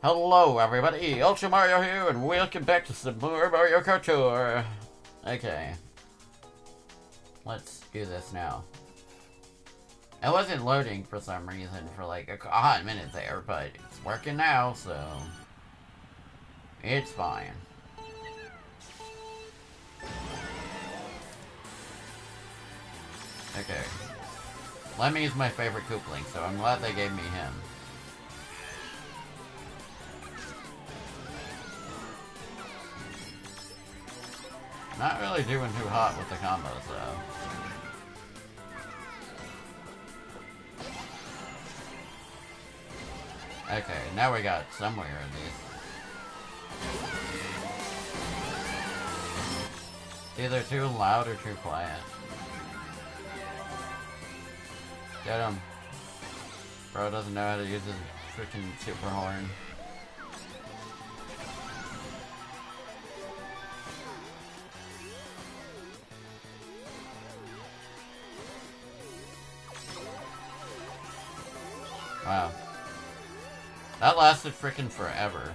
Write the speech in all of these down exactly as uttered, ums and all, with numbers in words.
Hello everybody, Ultra Mario here, and welcome back to some more Mario Kart Tour. Okay. Let's do this now. It wasn't loading for some reason for like a hot minute there, but it's working now, so... it's fine. Okay. Lemmy is my favorite Koopling, so I'm glad they gave me him. Not really doing too hot with the combos, though. Okay, now we got somewhere at least. Either too loud or too quiet. Get him. Bro doesn't know how to use his freaking super horn. Wow. That lasted frickin' forever.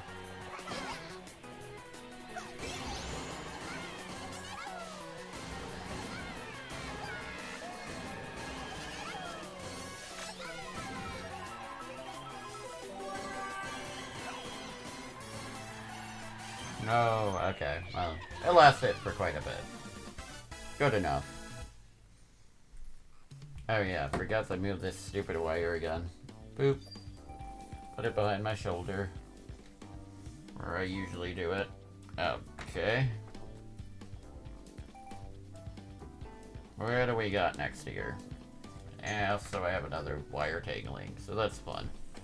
No, okay, well, it lasted for quite a bit. Good enough. Oh yeah, forgot to move this stupid wire again. Boop. Put it behind my shoulder. Where I usually do it. Okay. Where do we got next here? And also I have another wire tangling, so that's fun.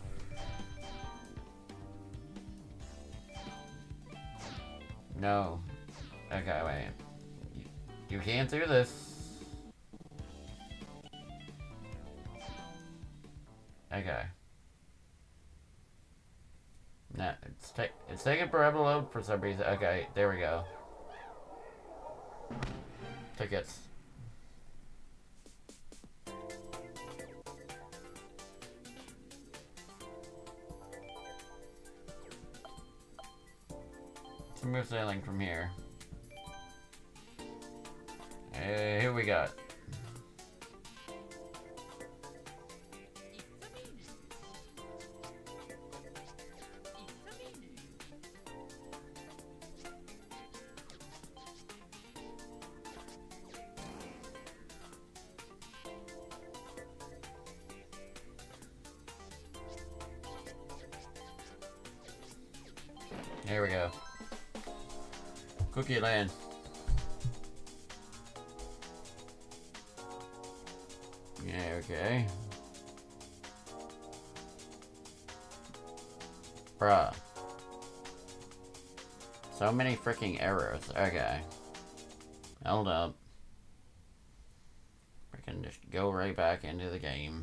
No. Okay, wait. You, you can't do this. Okay. Nah, it's, ta it's taking forever to load for some reason. Okay, there we go. Tickets. Smooth sailing from here. Hey, here we got. Here we go. Cookie Land. Yeah, okay. Bruh. So many freaking errors. Okay. Hold up. Freaking just go right back into the game.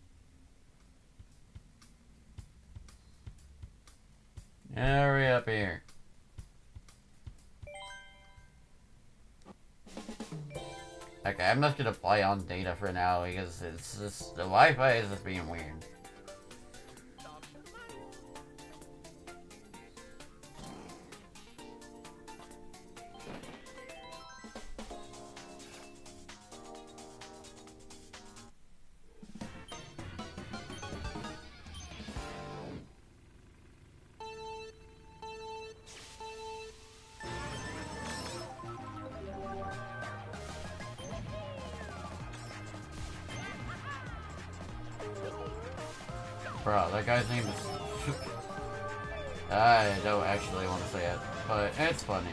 Hurry up here. Okay, I'm just gonna play on data for now because it's just the Wi-Fi is just being weird. Bro, that guy's name is... I don't actually want to say it, but it's funny.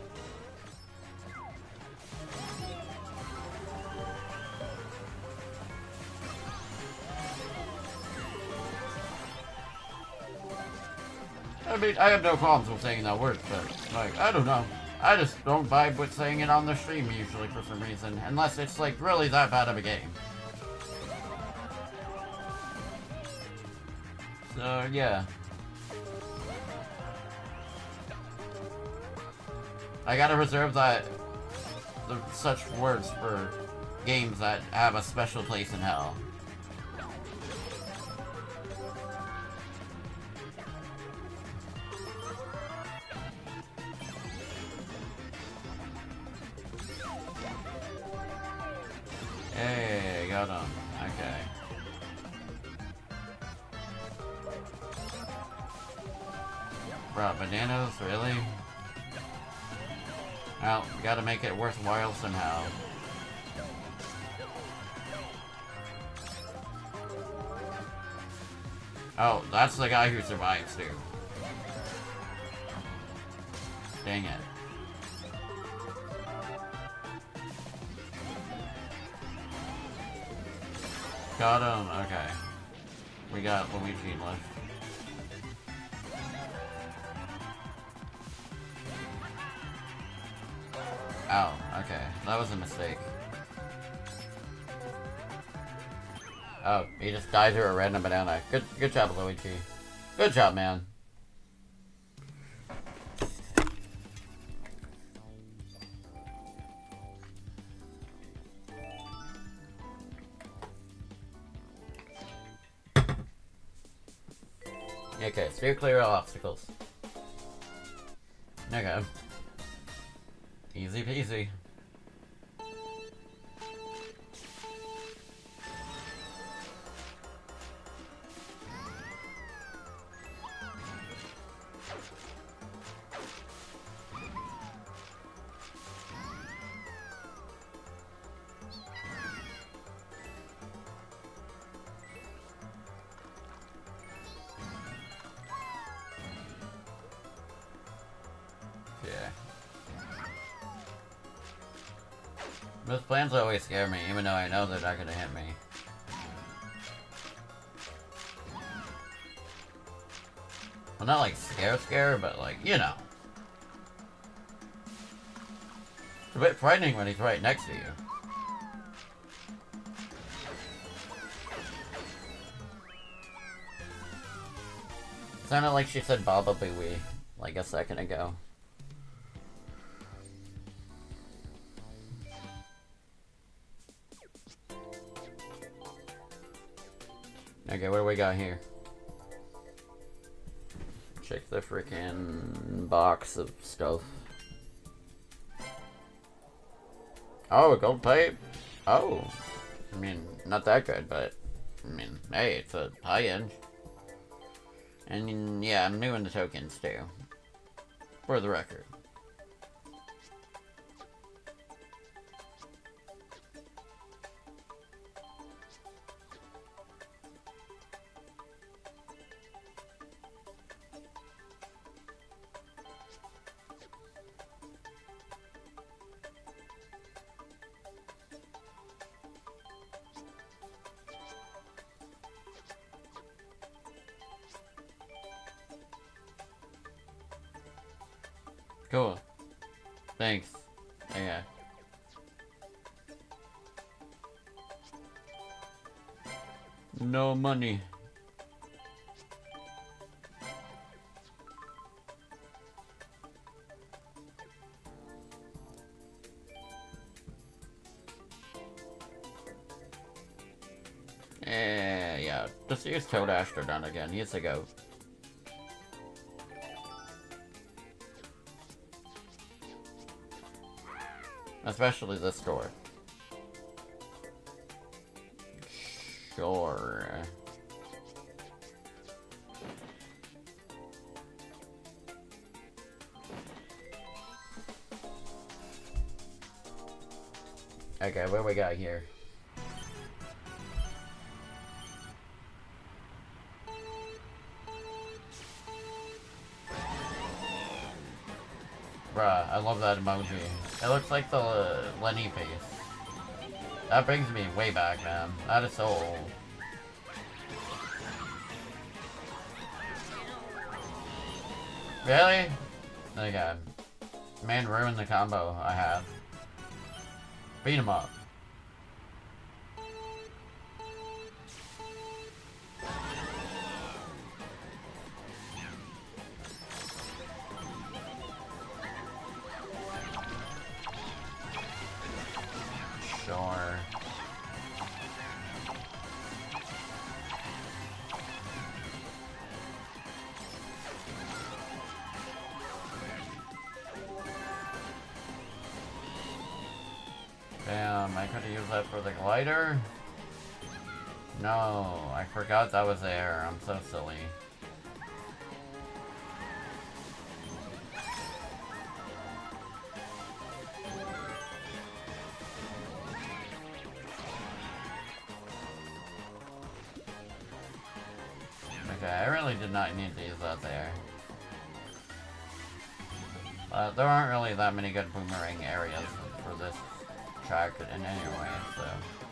I mean, I have no problems with saying that word, but, like, I don't know. I just don't vibe with saying it on the stream usually for some reason, unless it's, like, really that bad of a game. So, yeah. I gotta reserve that, the, such words for games that have a special place in hell. Got him. Okay. Bro, bananas, really? Well, we gotta make it worthwhile somehow. Oh, that's the guy who survives, too. Dang it. Got him, okay. We got Luigi left. Oh, okay. That was a mistake. Oh, he just died through a random banana. Good good job, Luigi. Good job, man. Okay, steer clear of obstacles. Okay. Easy peasy. Those plans always scare me, even though I know they're not gonna hit me. Well, not like scare scare, but like, you know. It's a bit frightening when he's right next to you. It sounded like she said Baba Booey, like a second ago. Okay, what do we got here? Check the freaking box of stuff. Oh, a gold pipe? Oh. I mean, not that good, but I mean, hey, it's a high end. And yeah, I'm doing the tokens too. For the record. Cool. Thanks. Yeah. No money. Eh, yeah. Just use Toad Astrodon again. He's the goat. Especially this store. Sure. Okay, what we got here? Bruh, I love that emoji. It looks like the uh, Lenny face. That brings me way back, man. That is so old. Really? Okay. Man ruined the combo I have. Beat him up. Sure. Damn, I could have used that for the glider. No, I forgot that was there. I'm so silly. Okay, I really did not need to use that there. Uh, there aren't really that many good boomerang areas for this track in any way, so...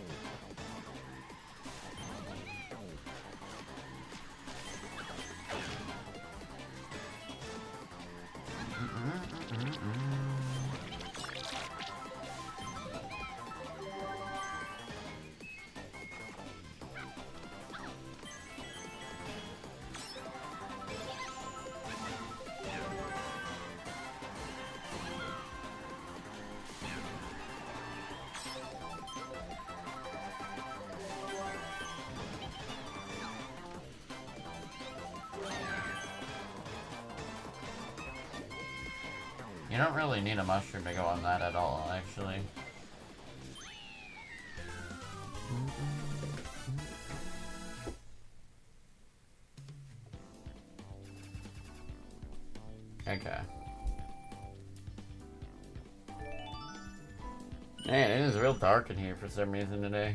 You don't really need a mushroom to go on that at all, actually. Okay. Man, it is real dark in here for some reason today.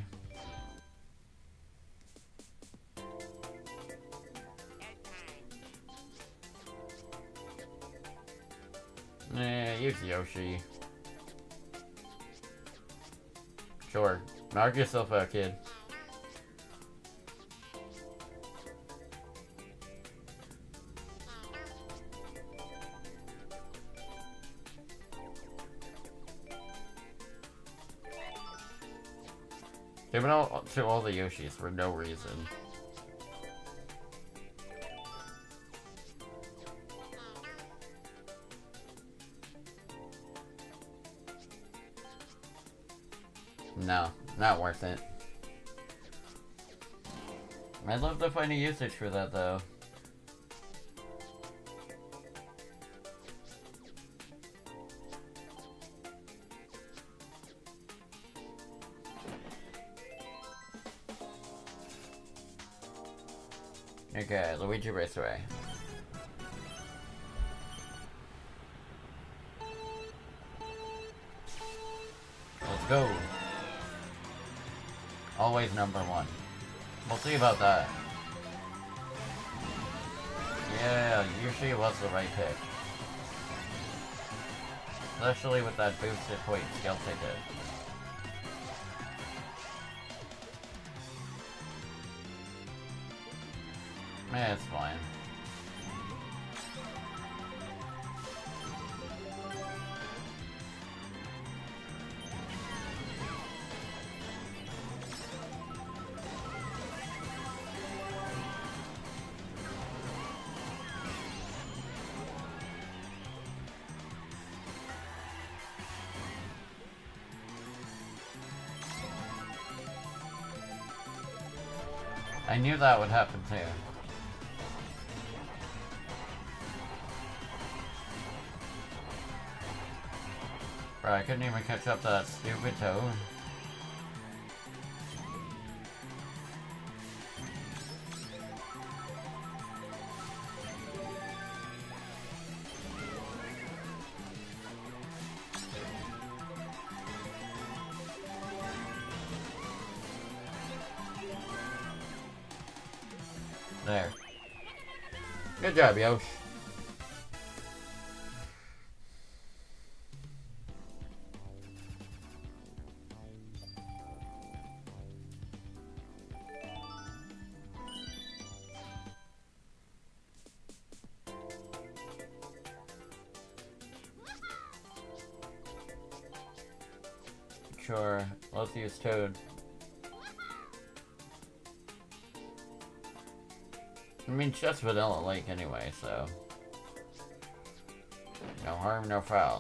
Eh, use Yoshi. Sure. Knock yourself out, kid. Giving out to all the Yoshis for no reason. No, not worth it. I'd love to find a usage for that, though. Okay, Luigi Raceway. Let's go. Always number one. We'll see about that. Yeah, Yoshi was the right pick. Especially with that boosted point skill ticket. Yeah, it's fine. I knew that would happen too. Bro, I couldn't even catch up to that stupid Toad. There. Good job, Yosh. Sure, let's use Toad. I mean, it's just Vanilla Lake anyway, so... no harm, no foul.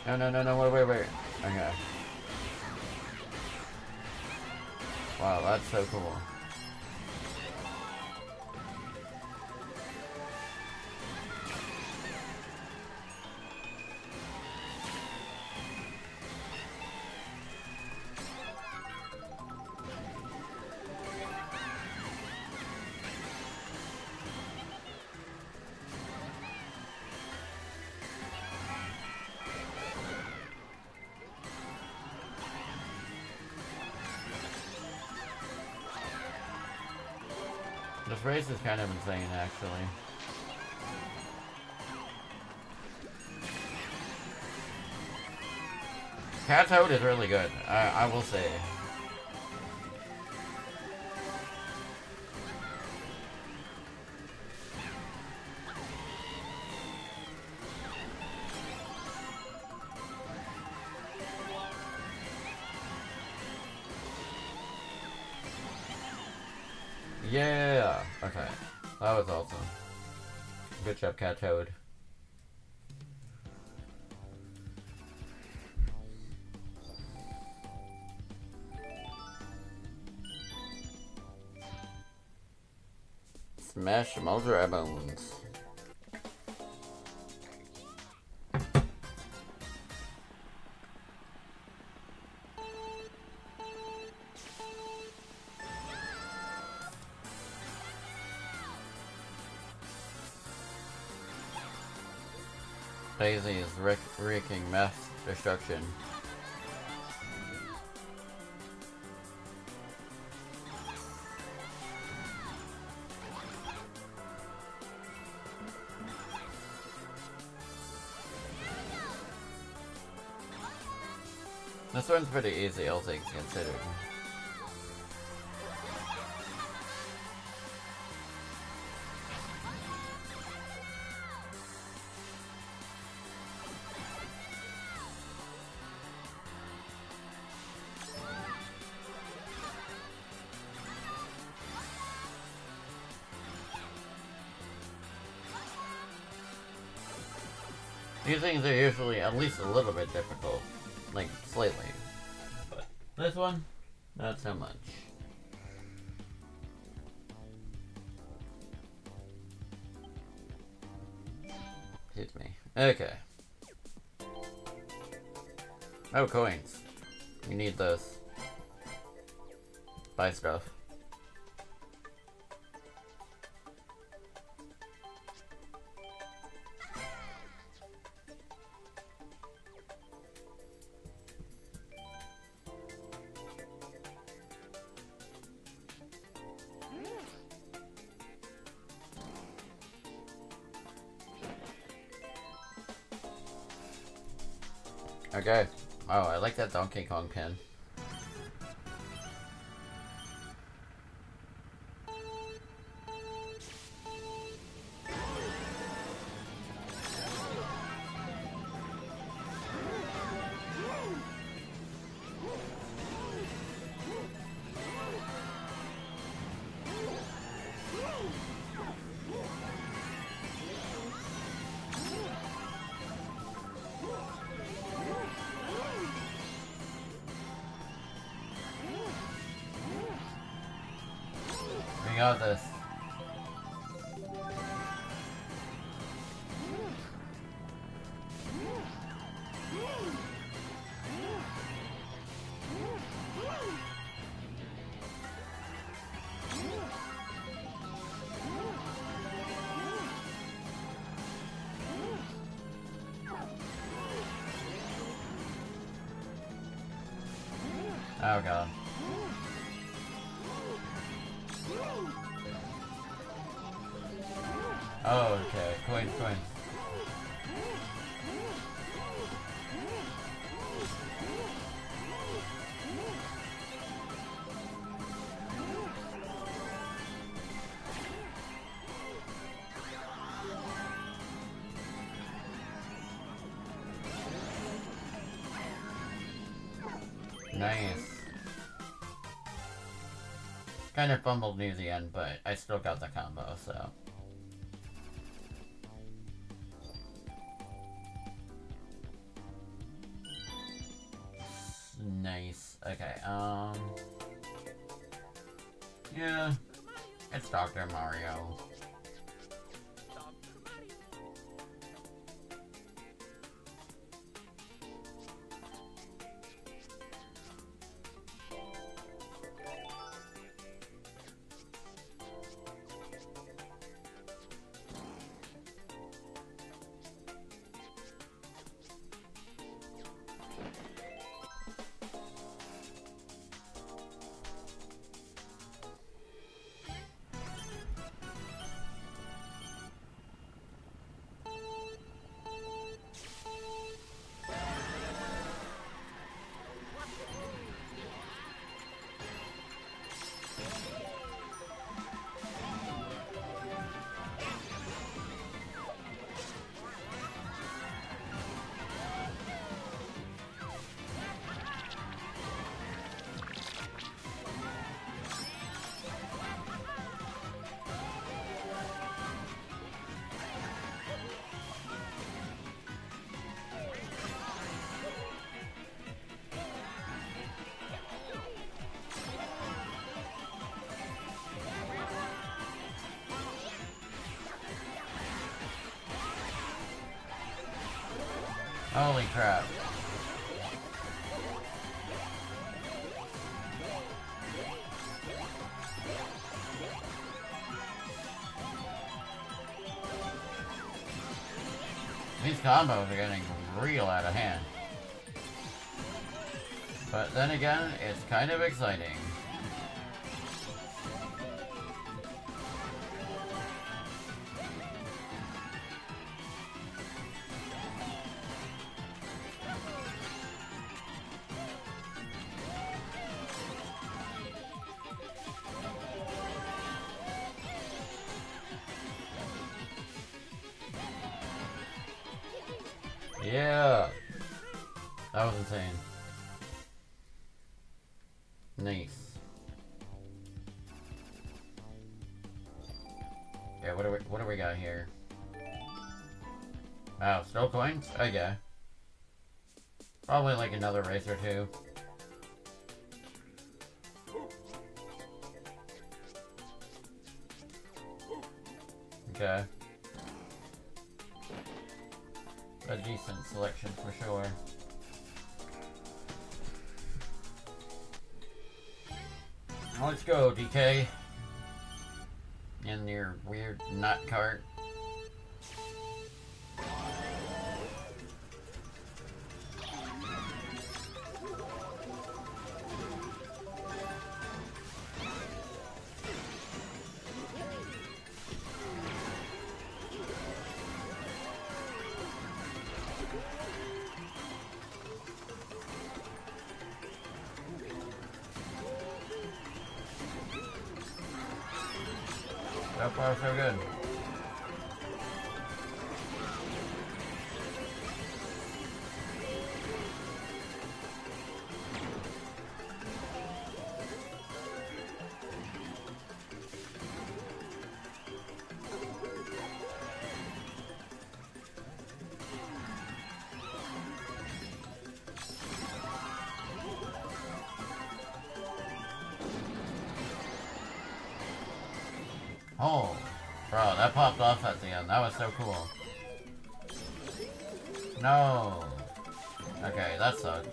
No, no, no, no, wait, wait, wait. Okay. Wow, that's so cool. This race is kind of insane, actually. Cat Toad is really good, I, I will say. Yeah! Okay. That was awesome. Good job, Cat Toad. Smash them all dry bones. Daisy is wreak wreaking mass destruction. This one's pretty easy, all things considered. These things are usually at least a little bit difficult. Like, slightly. But this one, not so much. Excuse me. Okay. Oh, coins. We need those. Buy stuff. Okay. Oh, I like that Donkey Kong pin. We got this. Oh god. Oh, okay. Coins, coins. Nice. Kind of fumbled near the end, but I still got the combo, so. Yeah, it's Doctor Mario. Holy crap. These combos are getting real out of hand. But then again, it's kind of exciting. Yeah, that was insane. Nice. Yeah, what do we what do we got here? Wow, still coins? Oh yeah. Probably like another race or two. Okay. A decent selection for sure. Let's go, D K. In your weird nut cart. So far, so good. Oh, bro, that popped off at the end. That was so cool. No. Okay, that sucked.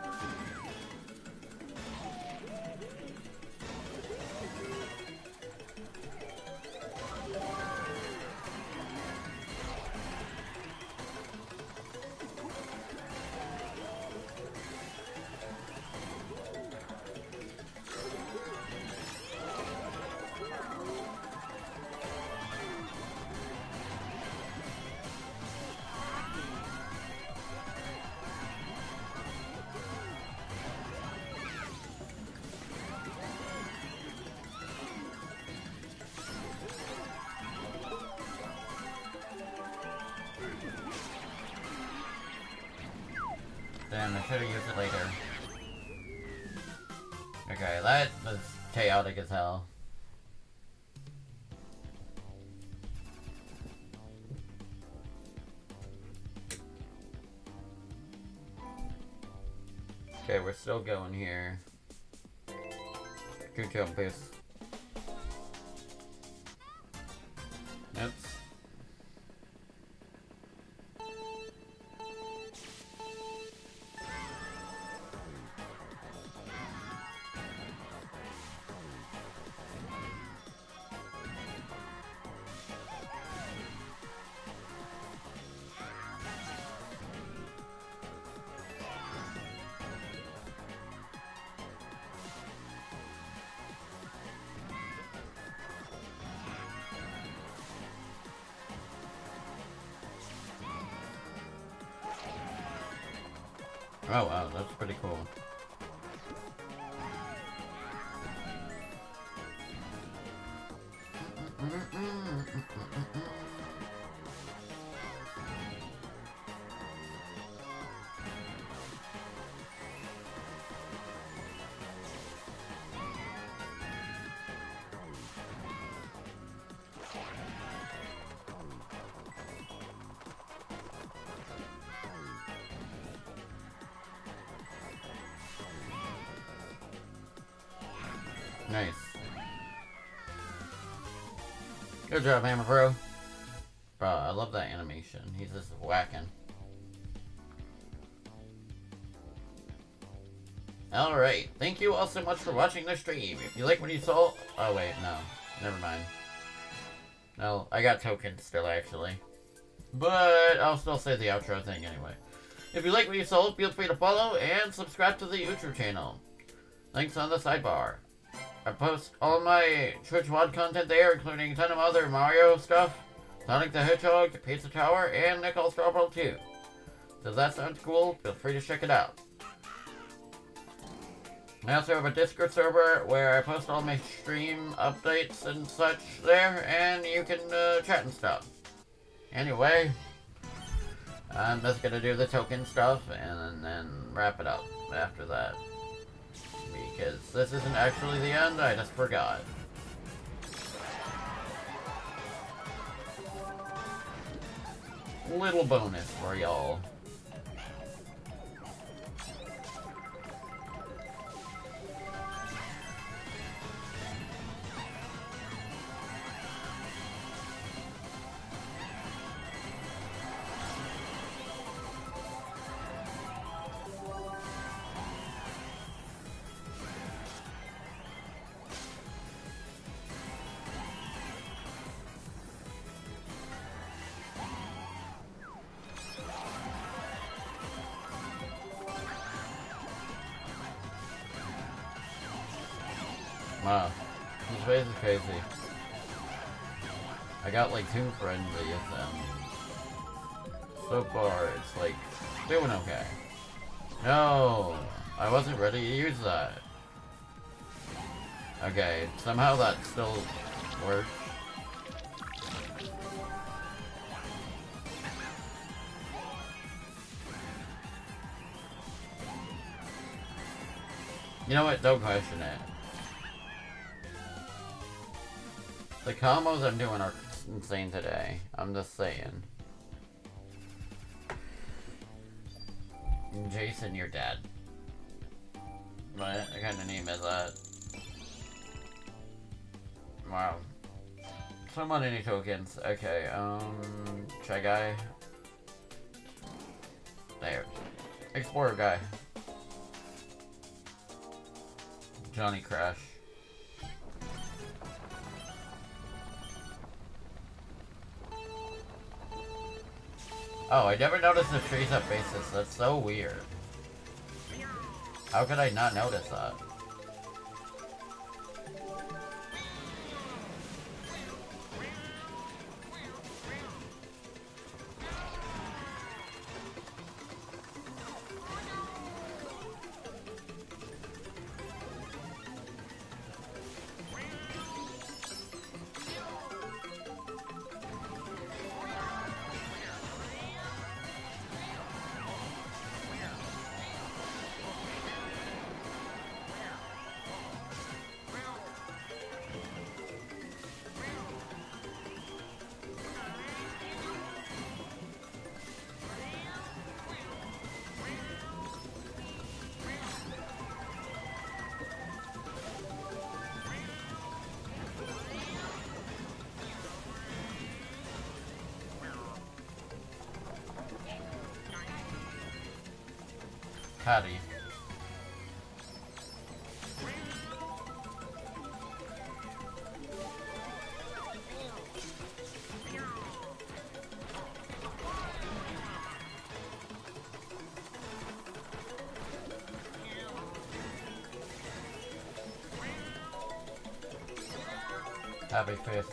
Damn, I should have used it later. Okay, that was chaotic as hell. Okay, we're still going here. Good job, Boost. Oh wow, that's pretty cool. Nice. Good job, Hammer Bro. Bro, I love that animation. He's just whacking. Alright, thank you all so much for watching the stream. If you like what you saw... Oh wait, no. Never mind. No, I got tokens still, actually. But I'll still say the outro thing anyway. If you like what you saw, feel free to follow and subscribe to the YouTube channel. Links on the sidebar. I post all my Twitch W O D content there, including a ton of other Mario stuff, Sonic the Hedgehog, Pizza Tower, and Nick All-Star Brawl two. So if that sounds cool, feel free to check it out. I also have a Discord server where I post all my stream updates and such there, and you can uh, chat and stuff. Anyway, I'm just gonna do the token stuff and then wrap it up after that. Because this isn't actually the end, I just forgot. Little bonus for y'all. Wow, this phase is crazy. I got like two friendly with them. So far, it's like doing okay. No, I wasn't ready to use that. Okay, somehow that still works. You know what? Don't question it. The combos I'm doing are insane today. I'm just saying. Jason, you're dead. What kind of name is that? Wow. So many tokens. Okay, um... Shy Guy. There. Explorer Guy. Johnny Crash. Oh, I never noticed the trees up bases. That's so weird. How could I not notice that? Patty. Happy fifth.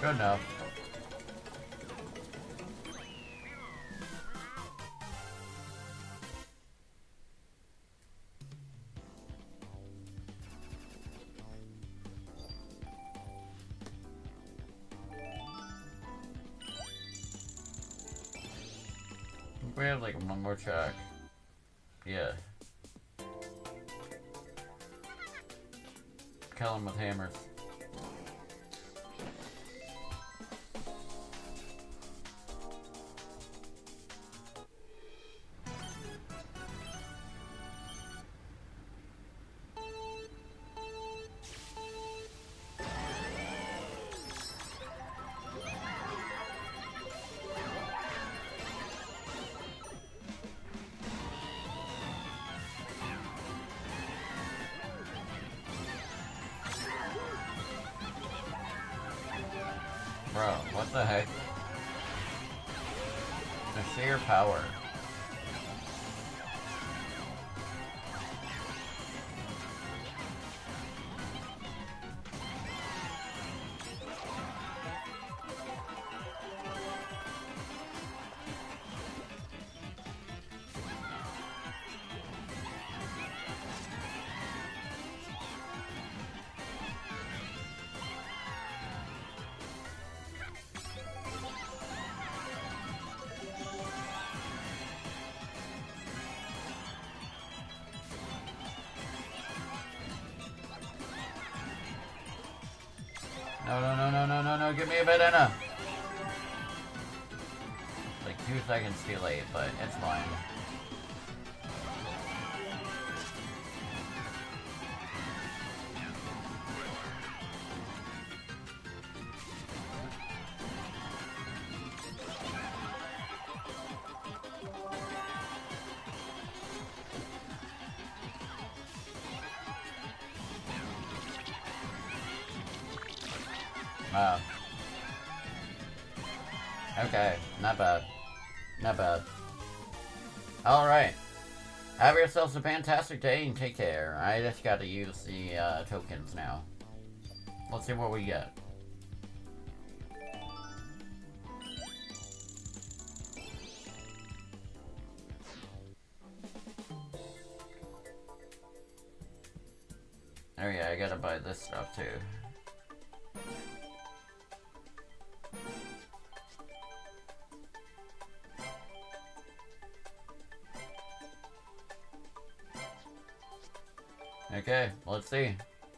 Good enough. We have like one more track. Yeah. Kill him with hammers. Bro, what the heck? The sheer power. No, no, no, no, no, no, no, give me a banana! Like two seconds too late, but it's fine. Wow. Okay, not bad. Not bad. Alright. Have yourselves a fantastic day and take care. I just gotta use the uh, tokens now. Let's see what we get. Oh yeah, I gotta buy this stuff too. Okay, let's see.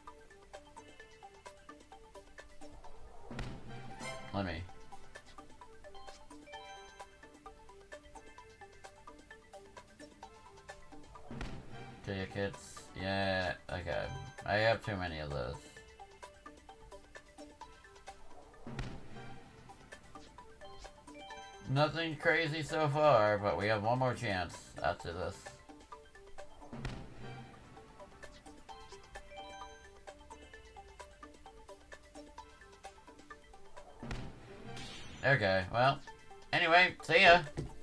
Let me. Tickets. Yeah, okay. I have too many of those. Nothing crazy so far, but we have one more chance after this. Okay, well, anyway, see ya!